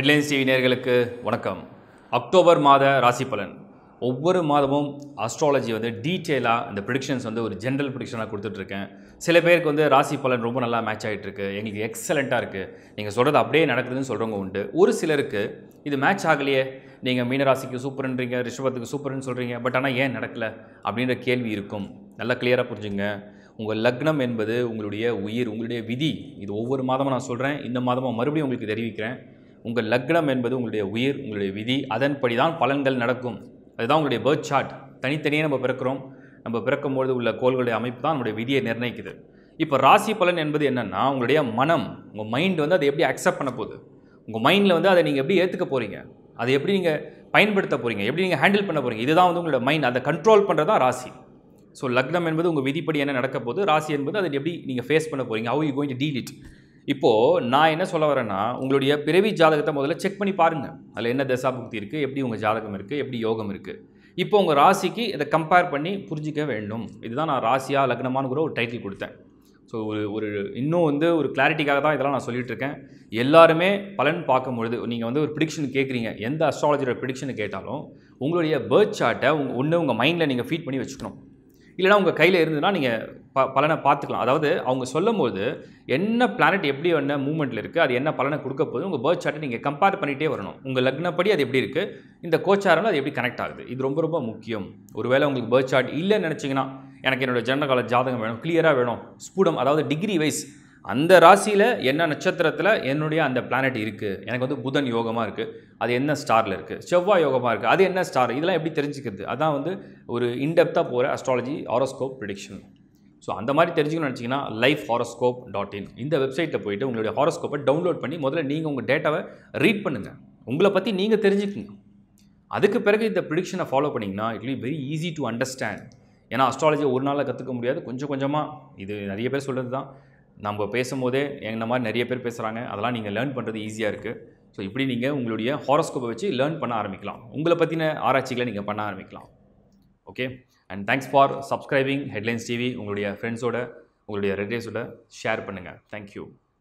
Headlines TV நேயர்களுக்கு வணக்கம். October மாத ராசி பலன். ஒவ்வொரு மாதமும் அஸ்ட்ராலஜி டீட்டெயிலாக இந்த ப்ரிடிக்ஷன்ஸ் ஒரு ஜென்ரல் ப்ரிடிக்ஷனாக கொடுத்துட்ருக்கேன். சில பேருக்கு ராசி பலன் ரொம்ப நல்லா மேட்ச் ஆகிட்டுருக்கு, எங்களுக்கு எக்ஸலண்ட்டாக இருக்குது, நீங்கள் சொல்கிறது அப்படியே நடக்குதுன்னு சொல்கிறவங்க உண்டு. ஒரு சிலருக்கு இது மேட்ச் ஆகலையே, நீங்கள் மீனராசிக்கு சூப்பர்ன்றீங்க, ரிஷபத்துக்கு சூப்பர்னு சொல்கிறீங்க, பட் ஆனால் ஏன் நடக்கலை அப்படின்ற கேள்வி இருக்கும். நல்லா கிளியராக புரிஞ்சுங்க. உங்கள் லக்னம் என்பது உங்களுடைய உயிர், உங்களுடைய விதி. இது ஒவ்வொரு மாதமும் நான் சொல்கிறேன், இந்த மாதமும் மறுபடியும் உங்களுக்கு தெரிவிக்கிறேன். உங்கள் லக்னம் என்பது உங்களுடைய உயிர், உங்களுடைய விதி. அதன்படி தான் பலன்கள் நடக்கும். அதுதான் உங்களுடைய பர்த் சார்ட். தனித்தனியாக நம்ம பிறக்கிறோம். நம்ம பிறக்கும்போது உள்ள கோள்களுடைய அமைப்பு தான் நம்மளுடைய விதியை நிர்ணயிக்குது. இப்போ ராசி பலன் என்பது என்னென்னா, உங்களுடைய மனம், உங்கள் மைண்ட் அதை எப்படி அக்செப்ட் பண்ண போகுது, உங்கள் மைண்டில் அதை நீங்கள் எப்படி ஏற்றுக்க போகிறீங்க, அதை எப்படி நீங்கள் பயன்படுத்த போகிறீங்க, எப்படி நீங்கள் ஹேண்டில் பண்ண போகிறீங்க, இதுதான் உங்களோட மைண்ட். அதை கண்ட்ரோல் பண்ணுறது தான் ராசி. ஸோ லக்னம் என்பது உங்கள் விதிப்படி என்ன நடக்க போகுது, ராசி என்பது அதை எப்படி நீங்கள் ஃபேஸ் பண்ண போகிறீங்க, how you going to deal it. இப்போது நான் என்ன சொல்ல வரேன்னா, உங்களுடைய பிறவி ஜாதகத்தை முதல்ல செக் பண்ணி பாருங்கள். அதில் என்ன தசாபுக்தி இருக்குது, எப்படி உங்கள் ஜாதகம் இருக்குது, எப்படி யோகம் இருக்குது. இப்போ உங்கள் ராசிக்கு இதை கம்பேர் பண்ணி புரிஞ்சிக்க வேண்டும். இதுதான் நான் ராசியா லக்னமானுங்கிற ஒரு டைட்டில் கொடுத்தேன். ஸோ ஒரு இன்னும் ஒரு கிளாரிட்டிக்காக தான் இதெல்லாம் நான் சொல்லிகிட்டு இருக்கேன். எல்லாருமே பலன் பார்க்கும்பொழுது நீங்கள் ஒரு ப்ரிடிக்ஷன் கேட்குறீங்க, எந்த அஸ்ட்ராலஜியோட ப்ரிடிக்ஷன் கேட்டாலும் உங்களுடைய பர்த் சார்ட்டை உங்கள் மைண்டில் நீங்கள் ஃபீட் பண்ணி வச்சுக்கணும். இல்லைனா உங்கள் கையில் இருந்ததுன்னா நீங்கள் பலனை பார்த்துக்கலாம். அதாவது அவங்க சொல்லும் போது என்ன பிளானட் எப்படி என்ன மூவ்மெண்ட்டில் இருக்குது, அது என்ன பலனை கொடுக்க போகுது, உங்கள் பர்த் சார்ட்டை நீங்கள் கம்பேர் பண்ணிகிட்டே வரணும். உங்கள் லக்னப்படி அது எப்படி இருக்குது, இந்த கோச்சாரம் அது எப்படி கனெக்ட் ஆகுது, இது ரொம்ப ரொம்ப முக்கியம். ஒருவேளை உங்களுக்கு பர்த் சார்ட் இல்லைன்னு நினச்சிங்கன்னா, எனக்கு என்னோடய ஜனன கால ஜாதகம் வேணும், கிளியராக வேணும், ஸ்பூடம், அதாவது டிகிரி வைஸ் அந்த ராசியில் என்ன நட்சத்திரத்தில் என்னுடைய அந்த பிளானட் இருக்குது, எனக்கு புதன் யோகமாக இருக்குது, அது என்ன ஸ்டாரில் இருக்குது, செவ்வாய் யோகமாக இருக்குது, அது என்ன ஸ்டார், இதெல்லாம் எப்படி தெரிஞ்சுக்கிறது. அதான் ஒரு இன்டெப்த்தாக போகிற அஸ்ட்ராலஜி ஹாரோஸ்கோப் ப்ரிடிக்ஷன். ஸோ அந்த மாதிரி தெரிஞ்சுக்கணும்னு நினச்சிங்கன்னா lifehoroscope.in இந்த வெப்சைட்டில் போய்ட்டு உங்களுடைய ஹாரோஸ்கோப்பை டவுன்லோட் பண்ணி முதல்ல நீங்கள் உங்கள் டேட்டாவை ரீட் பண்ணுங்கள், உங்களை பற்றி நீங்கள் தெரிஞ்சுக்குங்க. அதுக்கு பிறகு இந்த ப்ரிடிக்ஷனை ஃபாலோ பண்ணிங்கன்னா it will be very easy to understand. ஏன்னா அஸ்ட்ராலஜியை ஒரு நாளில் கற்றுக்க முடியாது, கொஞ்சம் கொஞ்சமாக. இது நிறைய பேர் சொல்கிறது தான், நம்ம பேசும்போதே என்ன மாதிரி நிறைய பேர் பேசுகிறாங்க, அதெல்லாம் நீங்கள் லேர்ன் பண்ணுறது ஈஸியாக இருக்குது. ஸோ இப்படி நீங்கள் உங்களுடைய ஹாரோஸ்கோப்பை வச்சு லேர்ன் பண்ண ஆரம்பிக்கலாம், உங்களை பற்றின ஆராய்ச்சிகளை நீங்கள் பண்ண ஆரம்பிக்கலாம். Okay, and thanks for subscribing headlines TV. உங்களுடைய ஃப்ரெண்ட்ஸோட, உங்களுடைய ரிலேட்டிவ்ஸோட ஷேர் பண்ணுங்கள். தேங்க்யூ.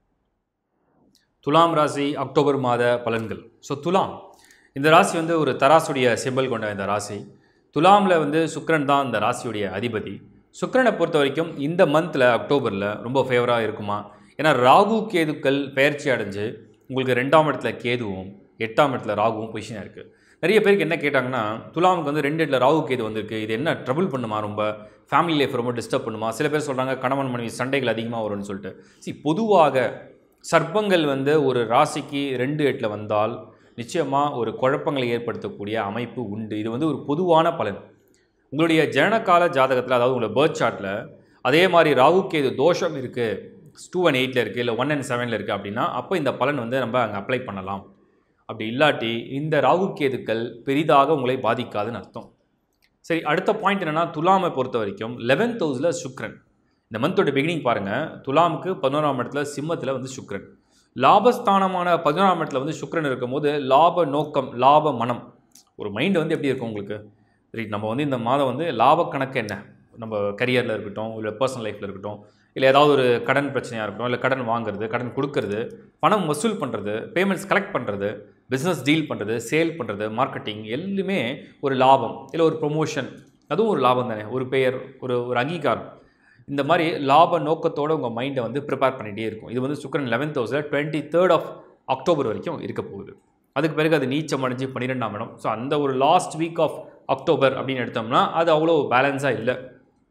துலாம் ராசி அக்டோபர் மாத பலன்கள். ஸோ துலாம் இந்த ராசி ஒரு தராசுடைய சிம்பல் கொண்ட இந்த ராசி. துலாமில் சுக்கிரன் தான் இந்த ராசியுடைய அதிபதி. சுக்கிரனை பொறுத்த வரைக்கும் இந்த மந்தில் அக்டோபரில் ரொம்ப ஃபேவராக இருக்குமா? ஏன்னா ராகு கேதுக்கள் பெயர்ச்சி அடைஞ்சு உங்களுக்கு 2ஆம் இடத்துல கேதுவும் 8ஆம் இடத்துல ராகுவும் பொசிஷனாக இருக்குது. நிறைய பேருக்கு என்ன கேட்டாங்கன்னா, துலாமுக்கு 2 இடத்துல ராகு கேது வந்திருக்கு, இது என்ன ட்ரபிள் பண்ணுமா, ரொம்ப ஃபேமிலி லைஃப் ரொம்ப டிஸ்டர்ப் பண்ணுமா? சில பேர் சொல்கிறாங்க கணவன் மனைவி சண்டைகள் அதிகமாக வரும்னு சொல்லிட்டு. பொதுவாக சர்ப்பங்கள் ஒரு ராசிக்கு 2 இடத்துல வந்தால் நிச்சயமாக ஒரு குழப்பங்களை ஏற்படுத்தக்கூடிய அமைப்பு உண்டு. இது ஒரு பொதுவான பலன். உங்களுடைய ஜனனகால ஜாதகத்தில், அதாவது உங்களோட பர்த் சார்ட்டில் அதே மாதிரி ராகு கேது தோஷம் இருக்குது, 2 and 8 இருக்குது, இல்லை 1 and 7 இருக்குது அப்படின்னா அப்போ இந்த பலன் நம்ம அங்கே அப்ளை பண்ணலாம். அப்படி இல்லாட்டி இந்த ராகு கேதுக்கள் பெரிதாக உங்களை பாதிக்காதுன்னு அர்த்தம். சரி, அடுத்த பாயிண்ட் என்னென்னா, துலாமை பொறுத்த வரைக்கும் 11th ஹவுஸில் சுக்ரன். இந்த மந்தோட பிகினிங் பாருங்கள், துலாமுக்கு 11ஆம் இடத்துல சிம்மத்தில் சுக்ரன். லாபஸ்தானமான 11ஆம் இடத்துல சுக்ரன் இருக்கும்போது லாப நோக்கம், லாப மனம், ஒரு மைண்டு எப்படி இருக்கும் உங்களுக்கு. சரி, நம்ம இந்த மாதம் லாப கணக்கு என்ன, நம்ம கரியரில் இருக்கட்டும், இல்லை பர்சனல் லைஃப்பில் இருக்கட்டும், இல்லை ஏதாவது ஒரு கடன் பிரச்சனையாக இருக்கட்டும், இல்லை கடன் வாங்குறது, கடன் கொடுக்கறது, பணம் வசூல் பண்ணுறது, பேமெண்ட்ஸ் கலெக்ட் பண்ணுறது, பிஸ்னஸ் டீல் பண்ணுறது, சேல் பண்ணுறது, மார்க்கெட்டிங், எல்லாமே ஒரு லாபம். இல்லை ஒரு ப்ரொமோஷன், அதுவும் ஒரு லாபம் தானே, ஒரு பெயர், ஒரு அங்கீகாரம். இந்த மாதிரி லாப நோக்கத்தோடு உங்கள் மைண்டை ப்ரிப்பேர் பண்ணிகிட்டே இருக்கும். இது சுக்கிரன் 11th ஹவுஸில் 23rd of அக்டோபர் வரைக்கும் இருக்க போகுது. அதுக்கு பிறகு அது நீச்சம் அடைஞ்சு 12ஆம் இடம். ஸோ அந்த ஒரு லாஸ்ட் வீக் ஆஃப் அக்டோபர் அப்படின்னு எடுத்தோம்னா அது அவ்வளோ பேலன்ஸாக இல்லை.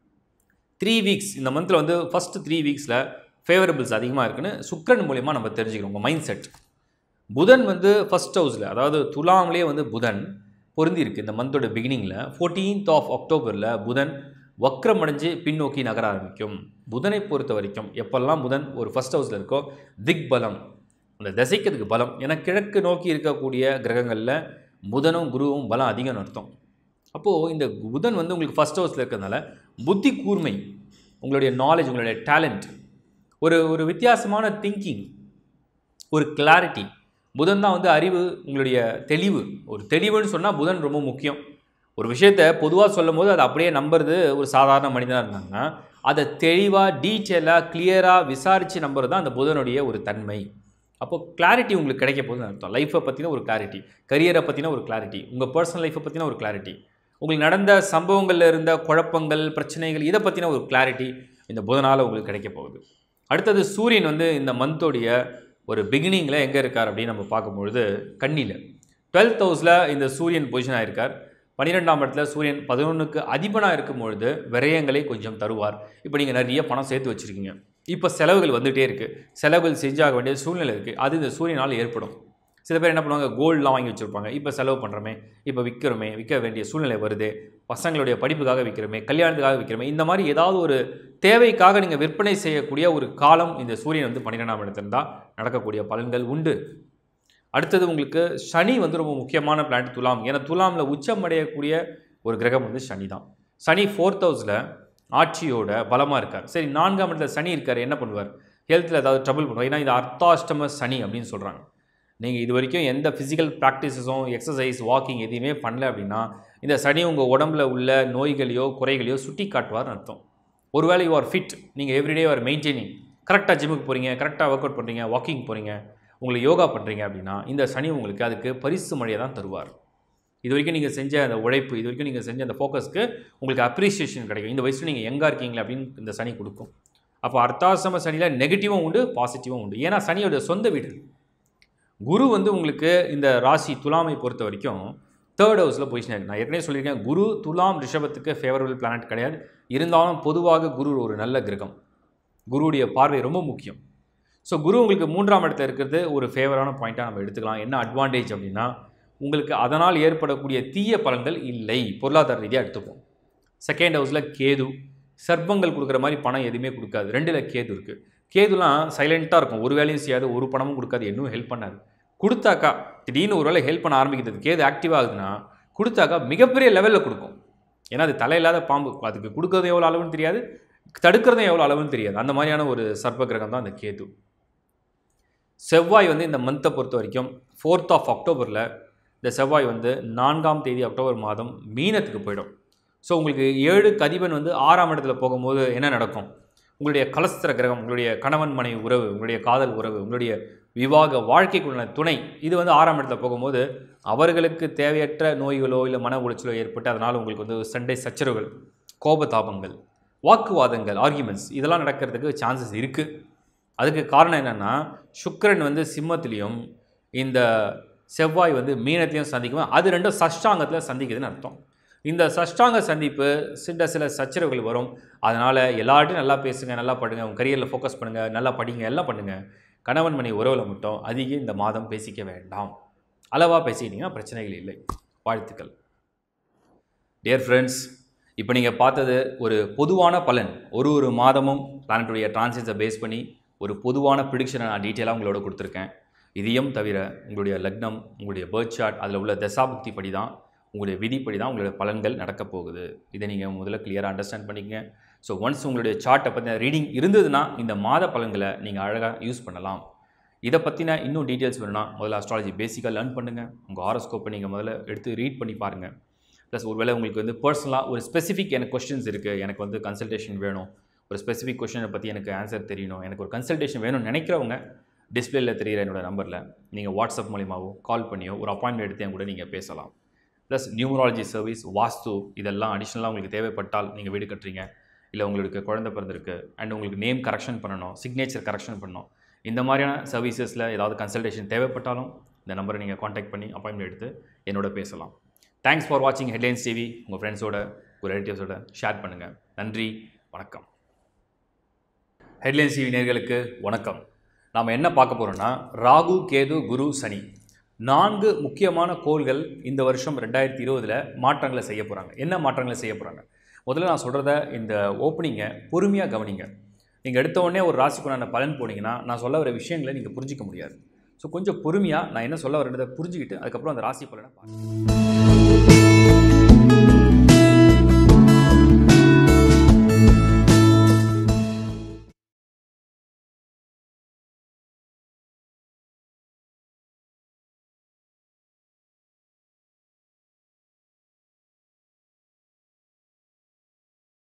3 வீக்ஸ் இந்த மந்தில் ஃபஸ்ட்டு 3 வீக்ஸில் ஃபேவரபிள்ஸ் அதிகமாக இருக்குன்னு சுக்கிரன் மூலிமா நம்ம தெரிஞ்சுக்கிறோம். உங்கள் மைண்ட் செட். புதன் ஃபஸ்ட் ஹவுஸில், அதாவது துலாம்லேயே புதன் பொருந்தி இருக்குது. இந்த மந்தோட பிகினிங்கில் 14th of அக்டோபரில் புதன் வக்ரம் அடைஞ்சு பின்னோக்கி நகர ஆரம்பிக்கும். புதனை பொறுத்த வரைக்கும் எப்பெல்லாம் புதன் ஒரு ஃபஸ்ட் ஹவுஸில் இருக்கோ திக் பலம், அந்த தசைக்கிறதுக்கு பலம். ஏன்னா கிழக்கு நோக்கி இருக்கக்கூடிய கிரகங்களில் புதனும் குருவும் பலம் அதிகம்னு அர்த்தம். அப்போது இந்த புதன் உங்களுக்கு ஃபஸ்ட் ஹவுஸில் இருக்கிறதுனால புத்தி கூர்மை, உங்களுடைய நாலேஜ், உங்களுடைய டேலண்ட், ஒரு வித்தியாசமான திங்கிங், ஒரு கிளாரிட்டி. புதன் தான் அறிவு, உங்களுடைய தெளிவு. ஒரு தெளிவுன்னு சொன்னால் புதன் ரொம்ப முக்கியம். ஒரு விஷயத்தை பொதுவாக சொல்லும் போது அதை அப்படியே நம்புறது ஒரு சாதாரண மனிதனாக இருந்தாங்கன்னா, அதை தெளிவாக டீட்டெயிலாக கிளியராக விசாரித்து நம்புறது தான் அந்த புதனுடைய ஒரு தன்மை. அப்போ கிளாரிட்டி உங்களுக்கு கிடைக்க போகுதுன்னு அர்த்தம். லைஃப்பை பற்றின ஒரு கிளாரிட்டி, கரியரை பற்றின ஒரு கிளாரிட்டி, உங்கள் பர்சனல் லைஃப்பை பற்றின ஒரு கிளாரிட்டி, உங்களுக்கு நடந்த சம்பவங்களில் இருந்த குழப்பங்கள், பிரச்சனைகள், இதை பற்றின ஒரு கிளாரிட்டி இந்த புதனால் உங்களுக்கு கிடைக்க போகுது. அடுத்தது சூரியன் வந்து இந்த மந்தோடைய ஒரு பிகினிங்கில் எங்கே இருக்கார் அப்படின்னு நம்ம பார்க்கும்பொழுது கன்னியில் 12th ஹவுஸில் இந்த சூரியன் பொசிஷன் ஆகிருக்கார். 12ஆம் இடத்துல சூரியன் 11க்கு அதிபனாக இருக்கும் பொழுது விரயங்களை கொஞ்சம் தருவார். இப்போ நீங்கள் நிறைய பணம் சேர்த்து வச்சுருக்கீங்க, இப்போ செலவுகள் வந்துகிட்டே இருக்குது, செலவுகள் செஞ்சாக வேண்டிய சூழ்நிலை இருக்குது, அது இந்த சூரியனால் ஏற்படும். சில பேர் என்ன பண்ணுவாங்க, கோல்டெலாம் வாங்கி வச்சுருப்பாங்க, இப்போ செலவு பண்ணுறோமே, இப்போ விற்க வேண்டிய சூழ்நிலை வருது, பசங்களுடைய படிப்புக்காக விற்கிறோமே, கல்யாணத்துக்காக விற்கிறோமே, இந்த மாதிரி ஏதாவது ஒரு தேவைக்காக நீங்கள் விற்பனை செய்யக்கூடிய ஒரு காலம் இந்த சூரியன் வந்து 12ஆம் இடத்துல தான் நடக்கக்கூடிய பலன்கள் உண்டு. அடுத்தது உங்களுக்கு சனி வந்து ரொம்ப முக்கியமான பிளானட் துலாம். ஏன்னா துலாமில் உச்சம் அடையக்கூடிய ஒரு கிரகம் வந்து சனி தான். சனி 4th ஹவுஸில் ஆட்சியோட பலமாக இருக்கார். சரி, 4ஆம் இடத்துல சனி இருக்கார், என்ன பண்ணுவார்? ஹெல்த்தில் ஏதாவது ட்ரபிள் பண்ணுவார். ஏன்னா இது அர்த்தாஷ்டம சனி அப்படின்னு சொல்கிறாங்க. நீங்கள் இது வரைக்கும் எந்த ஃபிசிக்கல் ப்ராக்டிஸஸும் எக்ஸசைஸ் வாக்கிங் எதையுமே பண்ணல அப்படின்னா இந்த சனி உங்கள் உடம்புல உள்ள நோய்களையோ குறைகளையோ சுட்டி காட்டுவார்னு அர்த்தம். ஒருவேளை யூ ஆர் ஃபிட், நீங்கள் எவ்ரிடே ஆர் மெயின்டைனிங், கரெக்டாக ஜிம்முக்கு போகிறீங்க, கரெக்டாக ஒர்க் அவுட் பண்ணுறீங்க, வாக்கிங் போகிறீங்க, உங்களுக்கு யோகா பண்ணுறீங்க அப்படின்னா இந்த சனி உங்களுக்கு அதுக்கு பரிசு மழையை தான் தருவார். இது வரைக்கும் நீங்கள் செஞ்ச அந்த உழைப்பு, இது வரைக்கும் நீங்கள் செஞ்ச அந்த ஃபோக்கஸ்க்கு உங்களுக்கு அப்ரிசியேஷன் கிடைக்கும். இந்த வயசில் நீங்கள் எங்கே இருக்கீங்களா அப்படின்னு இந்த சனி கொடுக்கும். அப்போ அர்த்தாசிரம சனியில் நெகட்டிவும் உண்டு, பாசிட்டிவும் உண்டு. ஏன்னா சனியோட சொந்த வீடு. குரு வந்து உங்களுக்கு இந்த ராசி துலாமை பொறுத்த வரைக்கும் 3rd ஹவுஸில் பொசிஷன் இருக்குது. நான் ஏற்கனவே சொல்லியிருக்கேன், குரு துலாம் ரிஷபத்துக்கு ஃபேவரபிள் பிளானட் கிடையாது. இருந்தாலும் பொதுவாக குரு ஒரு நல்ல கிரகம், குருவுடைய பார்வை ரொம்ப முக்கியம். ஸோ குரு உங்களுக்கு 3ஆம் இடத்துல இருக்கிறது ஒரு ஃபேவரான பாயிண்ட்டாக நம்ம எடுத்துக்கலாம். என்ன அட்வான்டேஜ் அப்படின்னா உங்களுக்கு அதனால் ஏற்படக்கூடிய தீய பலன்கள் இல்லை, பொருளாதார ரீதியாக எடுத்துப்போம். 2nd ஹவுஸில் கேது, சர்ப்பங்கள் கொடுக்குற மாதிரி பணம் எதுவுமே கொடுக்காது. 2ல் கேது இருக்குது. கேதுலாம் சைலண்ட்டாக இருக்கும், ஒரு வேலையும் செய்யாது, ஒரு பணமும் கொடுக்காது, இன்னும் ஹெல்ப் பண்ணாது. கொடுத்தாக்கா திடீர்னு ஒரு வேளை ஹெல்ப் பண்ண ஆரம்பிக்கிறது, கேது ஆக்டிவ் ஆகுதுன்னா கொடுத்தாக்கா மிகப்பெரிய லெவலில் கொடுக்கும். ஏன்னா அது தலையில்லாத பாம்பு, அதுக்கு கொடுக்கறது எவ்வளோ அளவுன்னு தெரியாது, தடுக்கிறதும் எவ்வளோ அளவுன்னு தெரியாது. அந்த மாதிரியான ஒரு சர்ப்ப கிரகம் தான் அந்த கேது. செவ்வாய் வந்து இந்த மந்த்தை பொறுத்த வரைக்கும் 4th ஆஃப் அக்டோபரில் இந்த செவ்வாய் வந்து 4ஆம் தேதி அக்டோபர் மாதம் மீனத்துக்கு போயிடும். ஸோ உங்களுக்கு 7க்கு அதிபன் வந்து 6ஆம் இடத்துல போகும்போது என்ன நடக்கும்? உங்களுடைய கலஸ்திர கிரகம், உங்களுடைய கணவன் மனைவி உறவு, உங்களுடைய காதல் உறவு, உங்களுடைய விவாக வாழ்க்கைக்குள்ள துணை, இது வந்து 6ஆம் இடத்துல போகும்போது அவர்களுக்கு தேவையற்ற நோய்களோ இல்லை மன உளைச்சலோ ஏற்பட்டு அதனால் உங்களுக்கு வந்து சண்டை சச்சரவுகள், கோபதாபங்கள், வாக்குவாதங்கள், ஆர்கியூமெண்ட்ஸ் இதெல்லாம் நடக்கிறதுக்கு சான்சஸ் இருக்குது. அதுக்கு காரணம் என்னென்னா சுக்கிரன் வந்து சிம்மத்திலையும் இந்த செவ்வாய் வந்து மீனத்தையும் சந்திக்கும். அது ரெண்டும் சஷ்டாங்கத்தில் சந்திக்குதுன்னு அர்த்தம். இந்த சஷ்டாங்க சந்திப்பு சில சச்சரவுகள் வரும். அதனால் எல்லார்ட்டையும் நல்லா பேசுங்க, நல்லா படுங்க, உங்கள் கரியரில் ஃபோக்கஸ் பண்ணுங்கள், நல்லா படிங்க, எல்லாம் பண்ணுங்கள். கணவன் மணி உறவில் மட்டும் அதிகம் இந்த மாதம் பேசிக்க வேண்டாம். அளவாக பேசிக்கிட்டிங்கன்னா பிரச்சனைகள் இல்லை. வாழ்த்துக்கள். டியர் ஃப்ரெண்ட்ஸ், இப்போ நீங்கள் பார்த்தது ஒரு பொதுவான பலன். ஒரு மாதமும் பிளானட்டுடைய டிரான்சிட்ஸை பேஸ் பண்ணி ஒரு பொதுவான ப்ரிடிக்ஷனை நான் டீட்டெயிலாக உங்களோட கொடுத்துருக்கேன். இதையும் தவிர உங்களுடைய லக்னம், உங்களுடைய பர்த் சார்ட், அதில் உள்ள தசாபுக்தி படி தான், உங்களுடைய விதிப்படி தான் உங்களுடைய பலன்கள் நடக்க போகுது. இதை நீங்கள் முதல்ல கிளியராக அண்டர்ஸ்டாண்ட் பண்ணிக்கங்க. ஸோ ஒன்ஸ் உங்களுடைய சார்ட்டை பற்றின ரீடிங் இருந்ததுன்னா இந்த மாத பலன்களை நீங்கள் அழகாக யூஸ் பண்ணலாம். இதை பற்றின இன்னும் டீட்டெயில்ஸ் வேணும்னா முதல்ல அஸ்ட்ராலஜி பேசிக்காக லேர்ன் பண்ணுங்கள். உங்கள் ஹாரோஸ்கோப்பை நீங்கள் முதல்ல எடுத்து ரீட் பண்ணி பாருங்கள். ப்ளஸ் ஒருவேளை உங்களுக்கு வந்து பர்சனலாக ஒரு ஸ்பெசிஃபிக் எனக்கு கொஸ்டின்ஸ் இருக்குது, எனக்கு வந்து கன்சல்டேஷன் வேணும், ஒரு ஸ்பெசிஃபிக் கொஸ்டினை பற்றி எனக்கு ஆன்சர் தெரியணும், எனக்கு ஒரு கன்சல்டேஷன் வேணும்னு நினைக்கிறவங்க டிஸ்பிளேயில் தெரிகிற என்னோடய நம்பரில் நீங்கள் வாட்ஸ்அப் மூலிமாவோ கால் பண்ணியோ ஒரு அப்பாயின்மெண்ட் எடுத்து என் கூட நீங்கள் பேசலாம். ப்ளஸ் நியூமராலஜி சர்வீஸ், வாஸ்து இதெல்லாம் அடிஷ்னலாக உங்களுக்கு தேவைப்பட்டால், நீங்கள் வீடு கட்டுறீங்க, இல்லை உங்களுக்கு குழந்தை பிறந்திருக்கு அண்ட் உங்களுக்கு நேம் கரெக்ஷன் பண்ணணும், சிக்னேச்சர் கரெக்ஷன் பண்ணணும், இந்த மாதிரியான சர்வீசஸில் ஏதாவது கன்சல்டேஷன் தேவைப்பட்டாலும் இந்த நம்பரை நீங்கள் காண்டாக்ட் பண்ணி அப்பாயின்மெண்ட் எடுத்து என்னோட பேசலாம். தேங்க்ஸ் ஃபார் வாட்சிங் ஹெட்லைன்ஸ் டிவி. உங்கள் ஃப்ரெண்ட்ஸோட, உங்கள் ரிலேட்டிவ்ஸோட ஷேர் பண்ணுங்கள். நன்றி, வணக்கம். ஹெட்லைன்ஸ் டிவி நேயர்களுக்கு வணக்கம். நாம் என்ன பார்க்க போகிறோம்னா ராகு, கேது, குரு, சனி 4 முக்கியமான கோள்கள் இந்த வருஷம் 2020 மாற்றங்களை செய்ய போகிறாங்க. என்ன மாற்றங்களை செய்ய போகிறாங்க? முதல்ல நான் சொல்கிறத இந்த ஓப்பனிங்கை பொறுமையாக கவனிங்க. நீங்கள் எடுத்த உடனே ஒரு ராசிக்குண்டான பலன் போனீங்கன்னா நான் சொல்ல வர விஷயங்களை நீங்கள் புரிஞ்சிக்க முடியாது. ஸோ கொஞ்சம் பொறுமையாக நான் என்ன சொல்ல வரதை புரிஞ்சுக்கிட்டு அதுக்கப்புறம் அந்த ராசி பலனை பாருங்கள்.